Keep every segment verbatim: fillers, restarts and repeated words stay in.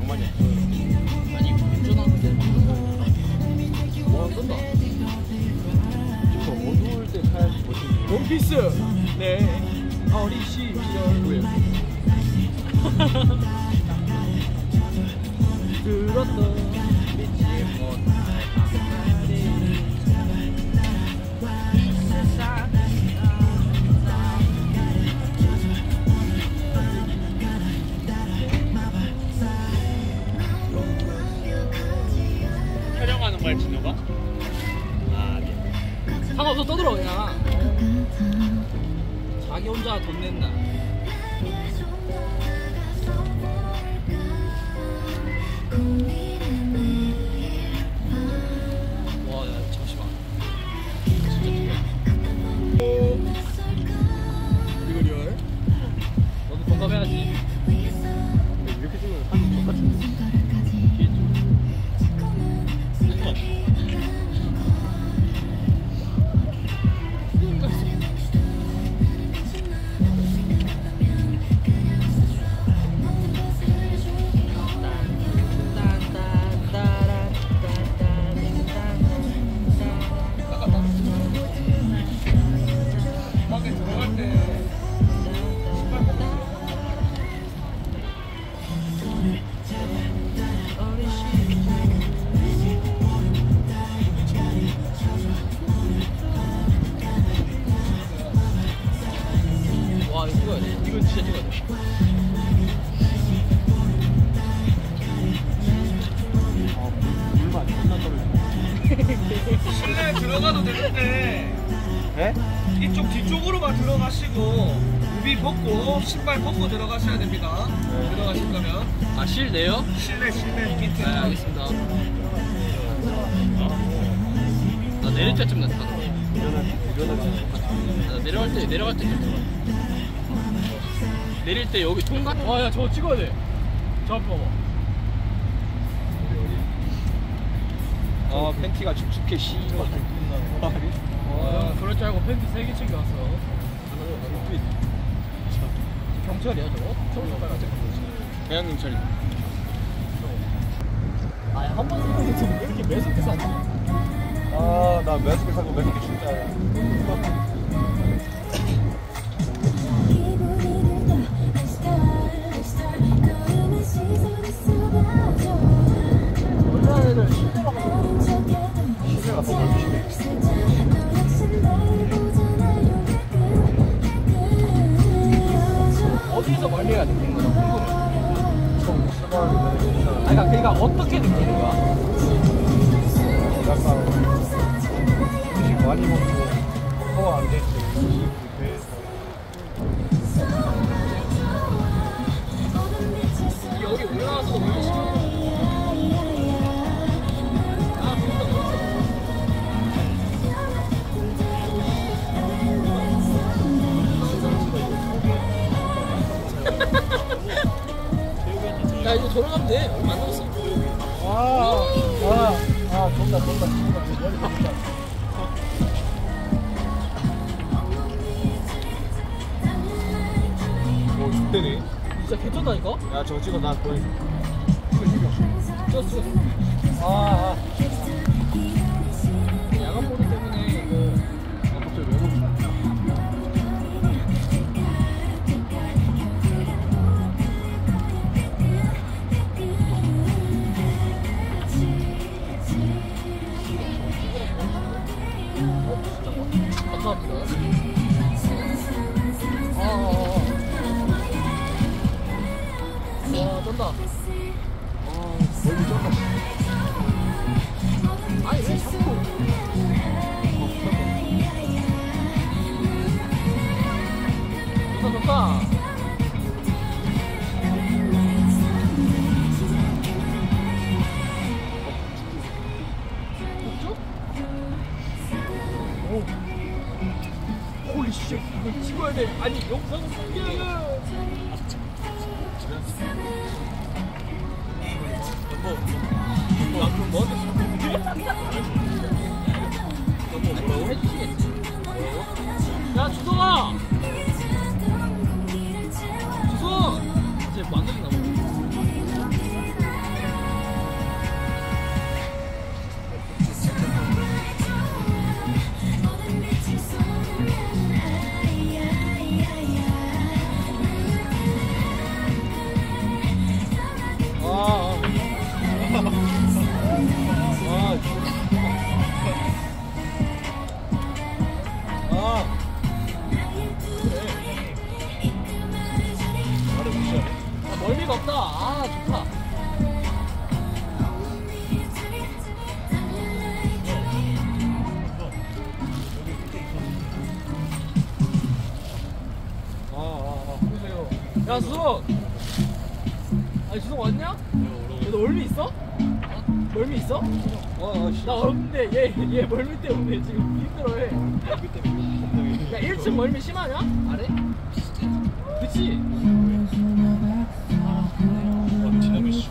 많이 해. 아니 운전하는데 와 쏜다. 좀 어두울 때 타야지 멋있는. 원피스 네 어린 시절 들었던 빛이 촬영하는 거야 진호가? 아 네. 상관없어 떠들어 그냥. 자기 혼자 돈 낸다. 와, 야, 잠시만. 진짜 뜨거워. 리얼 리얼. 너도 공감해야지. 이렇게 찍으면 사진 똑같은데. 와, 이거 찍어야 돼. 이건 진짜 찍어야 돼. 물만 존나 떨어지네. 실내 들어가도 되는데 네? 이쪽 뒤쪽으로만 들어가시고 우비 벗고 신발 벗고 들어가셔야 됩니다. 네. 들어가실 거면 아, 실내요? 실내 실내 밑에. 네, 알겠습니다. 나 내릴 때쯤 냈다. 일어나 일어나. 나 내려갈 때, 내려갈 때쯤 들어. 내릴 때 여기 통과? 와, 야, 저거 찍어야 돼. 저 앞에 봐봐. 아 팬티가 축축해 씨발. 와, 그럴 줄 알고 팬티 세 개 챙겨왔어. 경찰이야, 저거? 저거 빨리 대한 경찰이. 아니, 한 번 생각해도 왜 이렇게 매섭게 사지? 아나 매스크 사고 매스크 진짜. 원래 애들 실내가 시세가 더 넓으시네. 어디서 멀리가 느끼는 거야? 궁금해. 시간 아니, 그러니까 어떻게 느끼는 거야? 약간 음식 많이 먹고 소화 안 될 때. 여기 올라와서도 원래 싫어. 아, 그렇다, 그렇다. 야, 이제 돌아가면 돼. 얼마 안 남았어. 아, 아, 아, 돈다, 돈다, 돈다. 머리 돈다. 오, 죽대네. 진짜 개쩐다니까? 야, 저거 찍어, 나 보여줘. 찍었어, 찍었어. 아, 아. 야간 모드 때문에 이거. 아, 갑자기 왜 멈춰? 감사합니다. 아, 아, 아. 와, 쩐다. 아, 멀리 쩐다. 아니, 왜 자꾸. 좋다, 좋다. 북쪽? 오. 홀리 씨, 이거 찍어야 돼. 아니, 영상 숨겨요. 뭐, 뭐, 아, 그럼 뭐한테 뭐, 뭐라고 해주시겠지? 뭐라고? 야, 주성아! 주성! 이제 만들었나 봐. 잘한다. 아 좋다. 야 수석! 아니 수석 왔냐? 너 멀미 있어? 멀미 있어? 어, 어, 나 없는데 얘, 얘 멀미 때문에 지금 힘들어해. 야 일 층 멀미 심하냐? 아래? 그치? 어, 지나면 씨.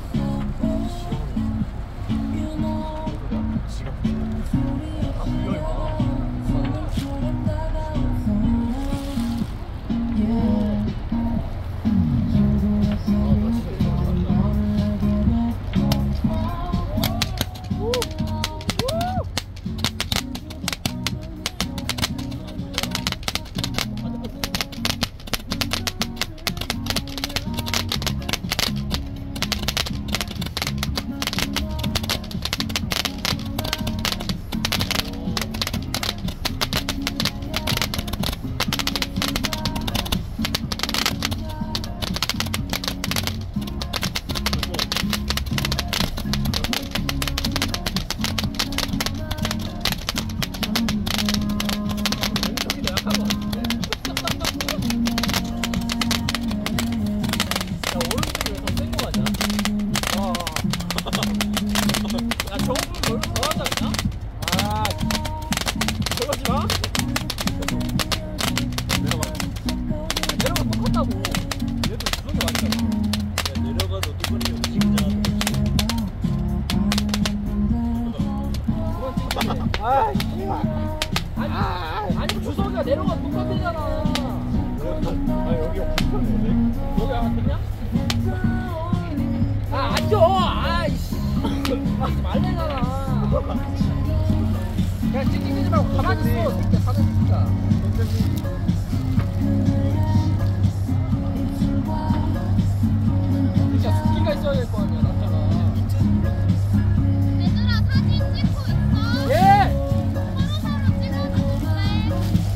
아, 아니, 아니 주석이가 내려가 똑같대잖아. 아, 여기가 불편해. 여기 안 왔냐? 아, 앉아! 아이씨. 하지 말래잖아. 그냥 찡찡대지 말고 가만히 있어. 진짜 사는 진짜. 진짜 숙기가 있어야 될 거 아니야, 남자가. 얘들아 사진 찍고 있어. 예! 서로 서로 찍어줬는데.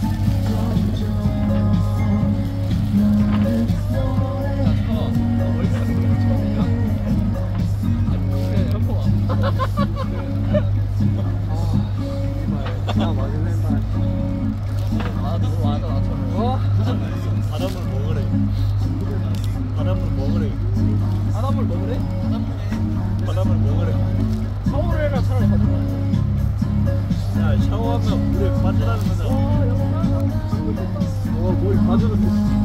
아, 맞을래, 아, 너무 와다 나처럼. 어? 바람을 먹으래. 바람을 먹으래. 바람을 먹으래? 바람을 먹으래. 샤워를 해라 차라리 가지고. 야, 샤워하면 물에 빠지라는 거잖아. 어, 여보나. 어, 뭘 빠져도 돼.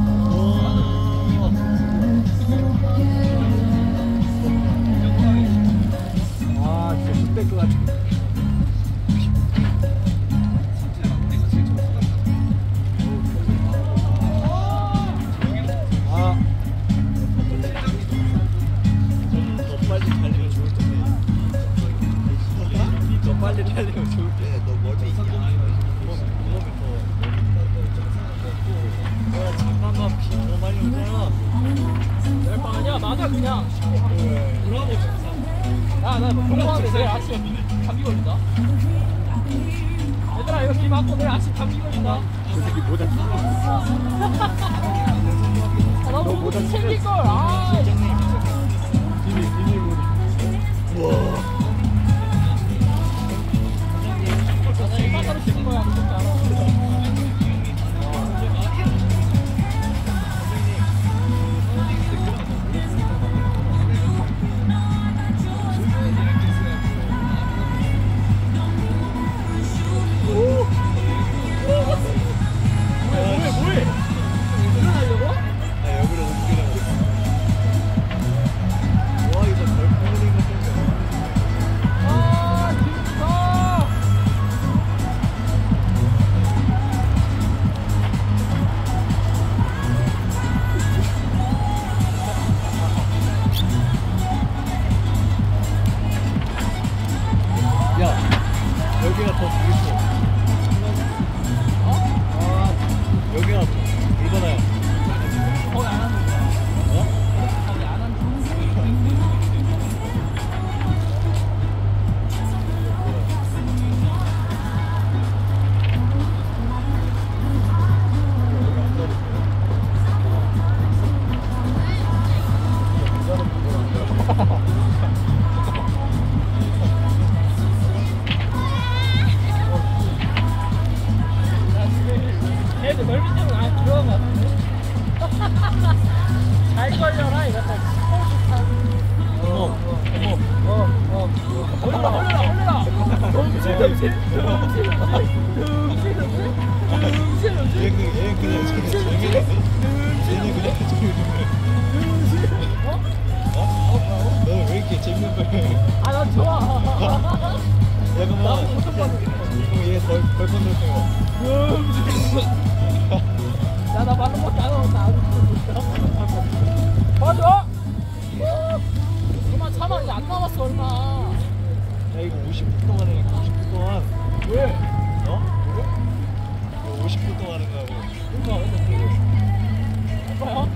아, 진짜 죽될 것 같아. 아, 더 빨리 달리면 좋을 텐데. 더 빨리 달리면 좋을 텐데. 너 멀리 있냐? 야, 잠깐만, 비 너무 많이 오잖아. 열방 아니야? 맞아 그냥. 야, 나 공부하는데 내일 아침 감기 걸린다. 얘들아 이거 비 맞고 내일 아침 감기 걸린다. 저 새끼 모자 쓰고 아, 나도 모자 챙길 걸. 아, 비비, 비비 우와. 나 일반으로 찍은 거야. 무섭지 않아. 뭐해 뭐해? 일어나려고? 나 여기로 옮기려고. 얘 그, 얘 그냥 지금 재미네. 얘는 그냥 재미네. 어? 어? 너는 왜 이렇게 재밌는 걸 해? 아, 난 좋아. 야, 그러면 얘 벌, 벌건 넣을 야, 나 말로 못안 하고 나 도와줘. 그만 참아. 이제 안 남았어 얼마. 야, 이거 오십 분 동안 해. 오십 분 동안. 왜? 어? 이거 오십 분 동안 하는 거라고. 그러니까 근데 아빠야?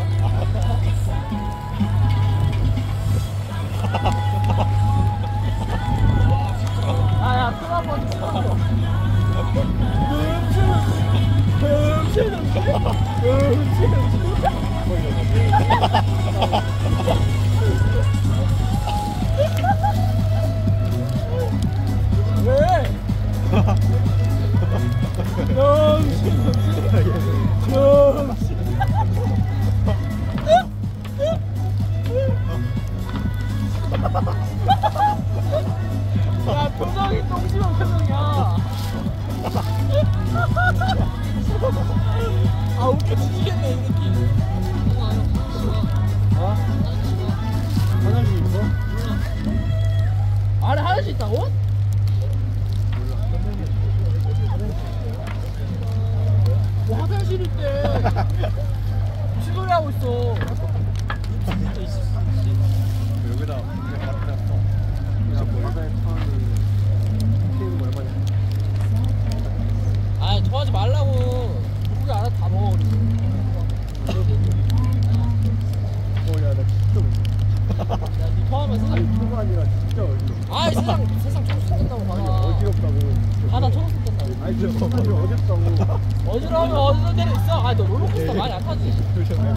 아야 또 한 번 줘. 왜? 야 표정이 똥심한 표정이야. 아 웃겨 죽이겠네 이 느낌. 어? 화장실 있어? 아래 화장실 있다고? 뭐 화장실 있대. 시소리 하고 있어. 여기다 그냥 갖다 놔. 야, 뭐 바다에 파는 케이크 얼마냐? 아 좋아하지 말라고. 누구가 알아 다 먹어. 어, 야, 나 진짜 어지럽다. 야니 포함해서 세상. 그거 아니라 진짜 어지럽다. 아 세상 세상 초록색 된다고 아니, 봐라. 어지럽다고. 바다 초록색 된다고. 아니, 저 아니, 어렵다고. 어지러우면 어디서 데려 있어. 아너 롤러코스터 많이 안 타지. 조심해.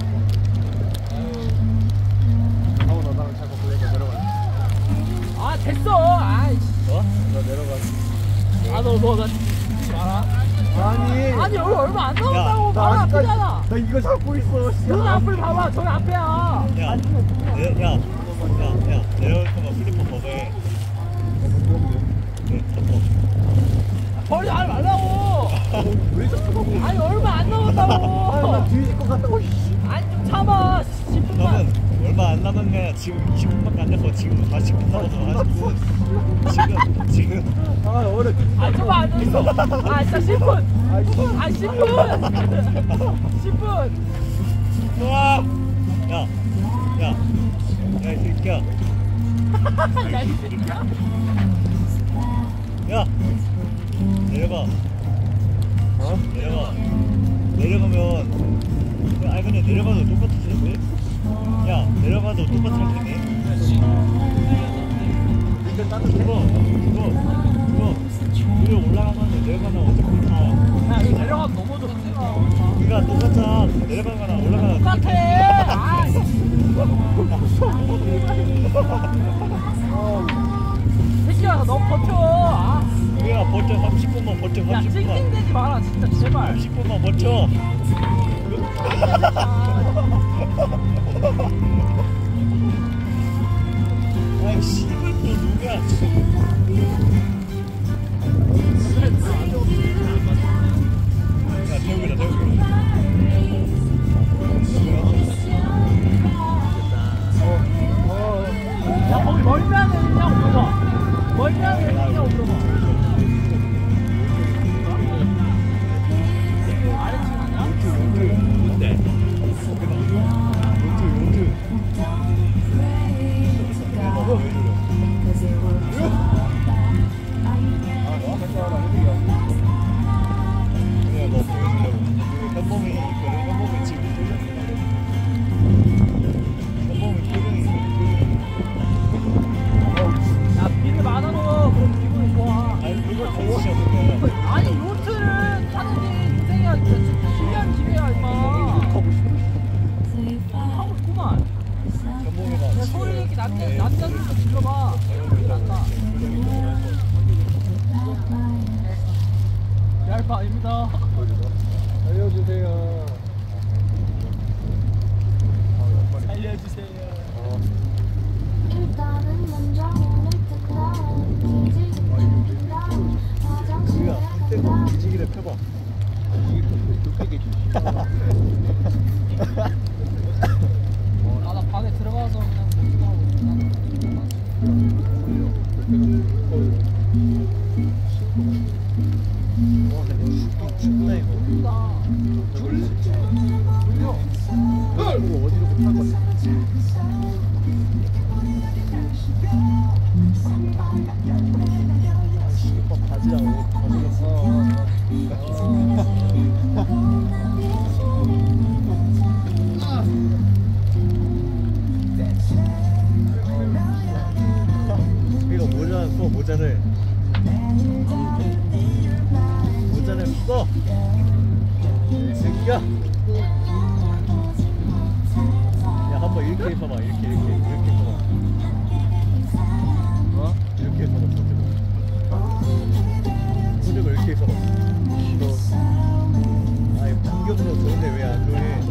하고 너랑 잠깐 보내고 내려가. 아 됐어. 아이씨. 어? 나 내려가. 아너너나 죽지 마라. 아니. 아니 얼마 얼마 안 남았다고. 야, 바로 나 아직까지- 앞이잖아. 나 이거 잡고 있어. 씨. 눈 앞을 봐봐. 저기 앞에야. 야, 내, 야, 야, 야, 내려올 거면 플리퍼 버거해. 네, 잡고. 버리지 말라고. 왜 자꾸 아니 얼마 안 남았다고. 아, 나 뒤질 것 같다고. 씨. 아니 좀 참아. 십 분만. 그러면 얼마 안 남은 게 아니라 지금 이십 분밖에 안 됐고 지금 사십 분 남았어. 사십 분. 지금 지금 아, 어려. 아 좀 안 됐어. 아 진짜 십 분. 아, 씨. 아 십 분. 십 분. 와, 야, 야, 야, 이 새끼야, 야, 이 새끼야. 야, 내려가, 어? 내려가, 내려가면. 아니 근데 내려가도 똑같을 텐데. 야, 내려가도 똑같을 텐데. 이거 따뜻해. 그거, 그거, 그거, 위로 올라가면 내려가면 어차피 다. 야 이거 내려가면 넘어져. 우리가 똑같아. 내려가거나 올라가나. 똑같아. 아. 새끼야 너 버텨. 아. 우리가 버텨. 삼십 분만 버텨. 야 삼십 분만. 찡찡대지 마라 진짜 제발. 삼십 분만 버텨. 아이 씨발 또 누구야? 야 태우기다 태우기. 야 거기 멀면 되냐고 물어봐. 멀면 되냐고 물어봐. 아래층 아니야? 뭔데? 요트, 요트. 뭐 보여주려. 아, 너 아까 하라 해드려. 그냥 너 보여주려고. 그 현범이 있거든. 현범이 지금 표정이. 현범이 표정이. 야 비를 많아도 그럼 기분이 좋아. 아니 그걸 보시면 아니 요트를 타는 게 인생이야. 진짜 신기한 기회야 임마. 하고 싶어. 하고 싶구만. 현범이가. 야 소리 이렇게 낮게 낮게 좀 질러봐. 이게 낫다. 얄파 아닙니다. 알려주세요. 알려주세요. 일단은 먼저 오늘 끝나 뒤질 끝나 해봐. 이게 또 그렇게 주시. 아, 나 방에 들어가서 그냥 뭐 와 근데 춥다 이거. 나 이거 어디로 못할 것 같아. 시계밥 바지랑 옷 벗으면서. 이거 모자 써 모자를 모자를 써. 새끼야. 야 한번 이렇게 해봐봐. 이렇게 이렇게 이렇게 해봐봐. 어? 이렇게 해봐봐. 소주고 소주고 이렇게 해봐봐. 싫어. 아이 풍경도 좋은데 왜 안 좋아해?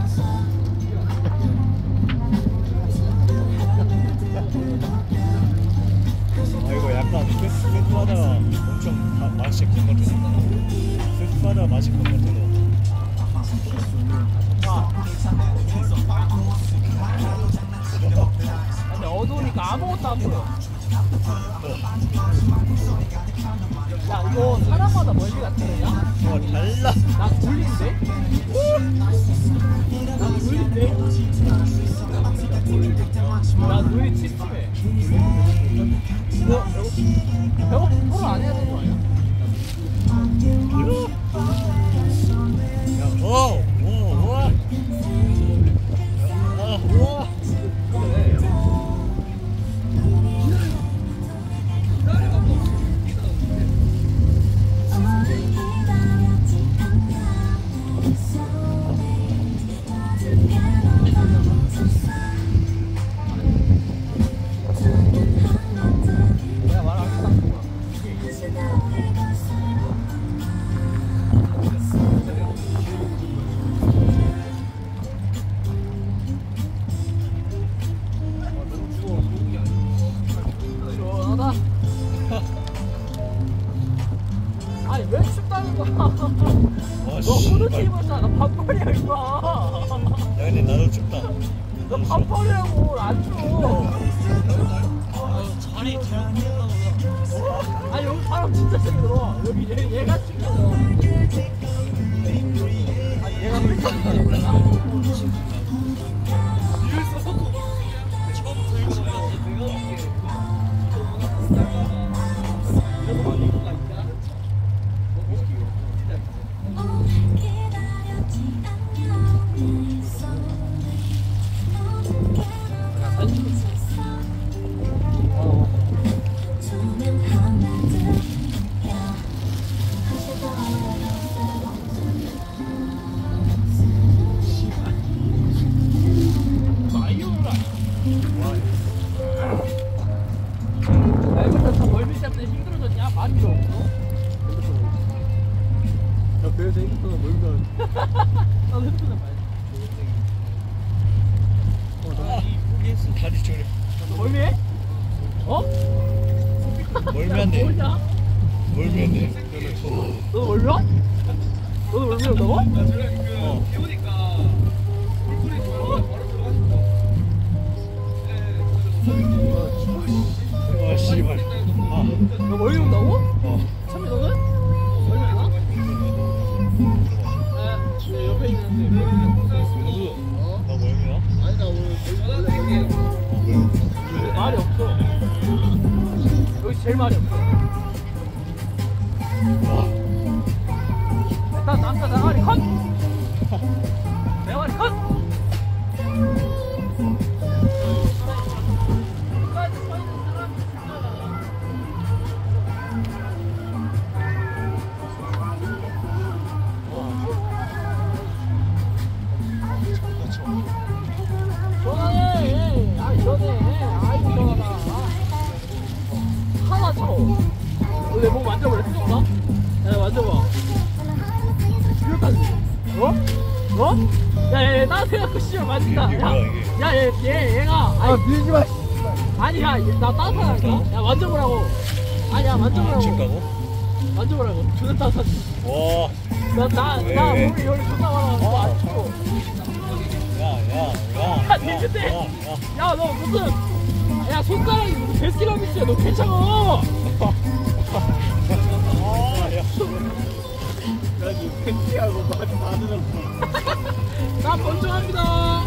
아 이거 약간 세트 세트하다가 엄청 다 맛이 건너뛰어. 세트하다가 맛이 건너뛰어. 근데 어두우니까 아무것도 안 보여. 야, 이거 사람마다 멀리가 틀리냐? 어 달라. 나 굴린데? 나 굴린데? 나 눈이 침침해. 너 배고 토론 안 해야 되는 거 아니야? 야, 오, 오, 와. 아, 우와. 내가 말안 했다. 시원하다. 아니 왜 춥다는 거야? 와, 너 씨발. 후드티 입었잖아. 반팔이야 임마. 야, 근데 나도 춥다. 너 반팔이라고 안 추워. 자리 뒤로 아니 여기 사람 진짜 세게 들어와. 여기 얘, 얘가 춥잖아. 아니 얘가 왜 춥다. 뒤를 써놓고 처음부터 이거 해야지. 내가 이게 이러고 만 이거가 있다. 멀미 때문에 힘들어졌냐? 많이 없어? 야 그래서 핸드폰을 몰면 나도 핸드폰을 봐야지. 다리 저래. 너 멀미해? 어? 멀미한데. 뭐냐? 멀미한데. 너도 멀미야? 너도 멀미한다고? 나 저래 그 비오니까 물소리 좋아하고 바로 들어가시고. 와, 씨발. 아, 너 멀미 온다고? 어. 참미 너는? 멀미 안 와? 네, 내 옆에 있는데 나 멀미야? 아니 나 오늘 원래 말이 없어. 여기 제일 말이 없어. 일단 남자 나가리 컷! 나가리 컷! 시원하네. 아 시원해. 아이고 시원하다. 하나 쳐. 너 내 몸 만져볼래? 뜨거운가? 야 만져봐. 이렇까지. 어? 어? 야얘 따뜻해갖고 씨발 만진다. 이게 뭐야, 이게? 야얘 얘 얘가 아 밀지 마. 아니 야 나 따뜻하다니까. 야 만져보라고. 아니야 안 만져보라고. 춥다고? 만져보라고. 존나 따뜻하지. 와. 나, 나, 왜, 나 왜? 몸이 열이 존나 많아. 너안 추워. 야, 야, 야. 야, 니 근데. 야, 너 무슨. 야, 손가락이 무슨 베스킨라빈스야. 너 괜찮아. 아, 야. 나 지금 팬티하고 바지 다 들었어. 나 번쩍합니다.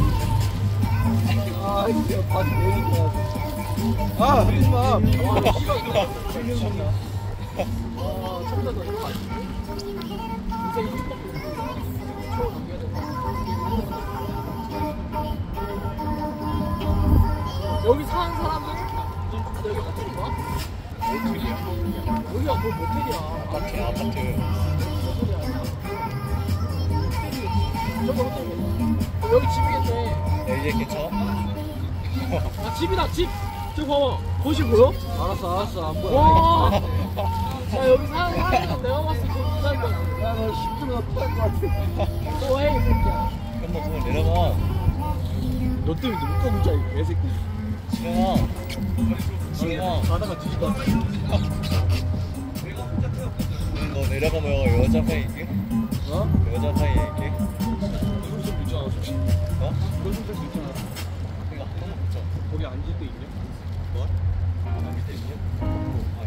아, 진짜 바지 왜 이렇게 좋아. 아, 하지 마. 와, 씨발, 이거 틀리는 와, 처음부터 너 이거 아니야? 인생 이십밖에 없어. 추억 남겨야 돼. 여기 사는 사람들 다들 여기 호텔인가? 여기가 뭘 모텔이야. 아파트, 아파트. 저거 호텔이야. 어, 여기 집이겠네. 야, 이제 괜찮아? 아, 집이다, 집. 저거 봐봐. 거실 보여? 알았어, 알았어. 안 보여. 와. 야, 여기 사는 사람들은 내가 봤을 때 부산 거야. 야, 너 힘들어 토할 것 같아. 또 해, 이 새끼야. 한번 그거 내려가. 너 때문에 못 가보자, 이 개새끼. 지영아. 지영아. 가다가 뒤집어. 응, 너 내려가면 여자 파이 있게? 어? 여자 파이 있게? 이런 소리 있잖아, 솔직히. 어? 이런 소리 있잖아. 내가 한 번만 붙자. 거기 앉을 때 있냐? 뭐? 아, 밑에 있냐? 아,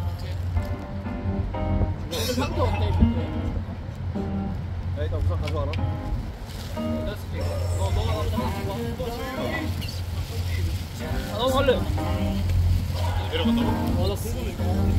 근데 상태 어때, 근데? 야, 일단 우산 가져와라. 내가 쓸게. 너, 너가 나보다 하나 가져와. 아, 나도 갈래. 내려간다고? 어, 나 궁금해.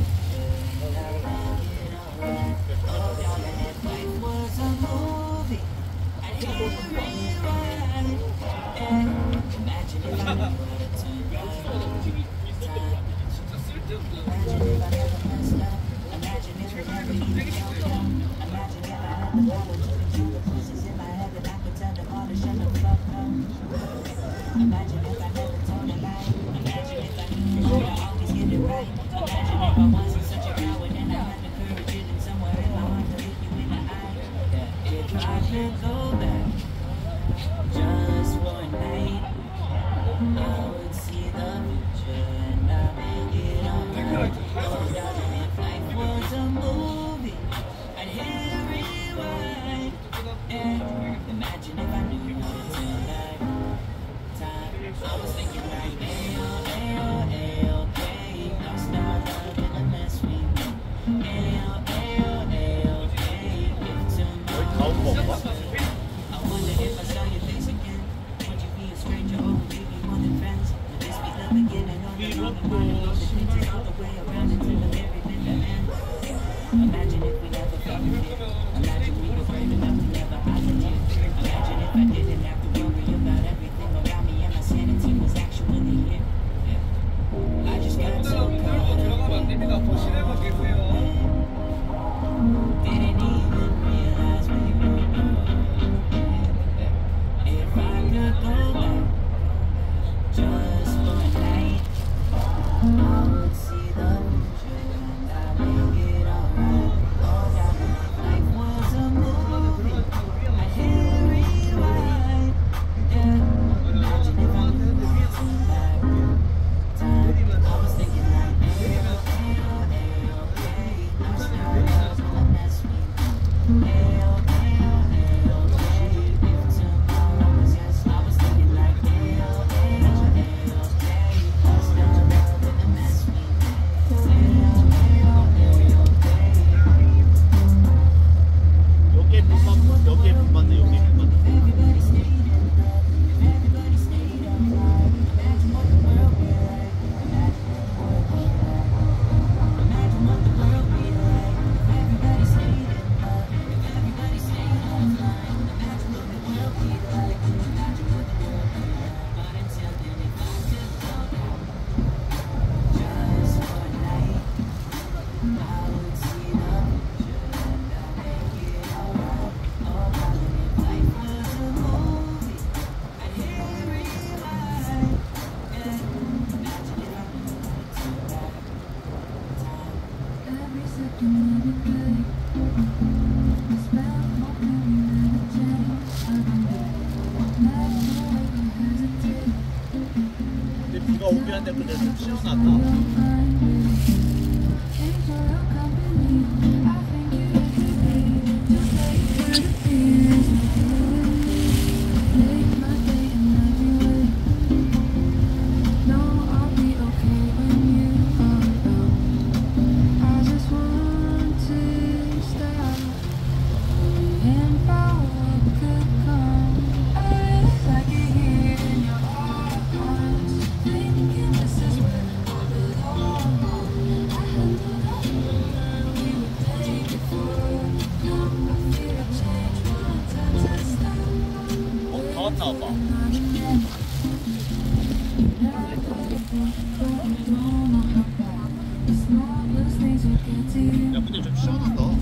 들어가면 안 됩니다. 거실에만 계세요. 근데 비가 오긴 한데 근데 좀 시원하다. 야 근데 좀 시원하다.